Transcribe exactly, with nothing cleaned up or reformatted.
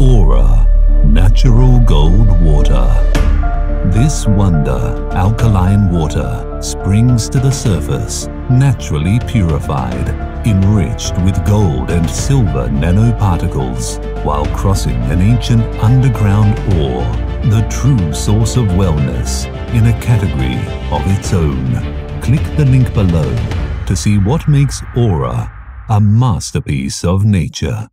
Aura, natural gold water. This wonder, alkaline water, springs to the surface, naturally purified, enriched with gold and silver nanoparticles, while crossing an ancient underground ore, the true source of wellness, in a category of its own. Click the link below to see what makes Aura a masterpiece of nature.